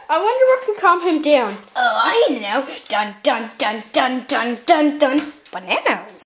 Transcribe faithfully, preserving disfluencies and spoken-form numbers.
I wonder what can calm him down. Oh, I know. Dun, dun, dun, dun, dun, dun, dun. Bananas.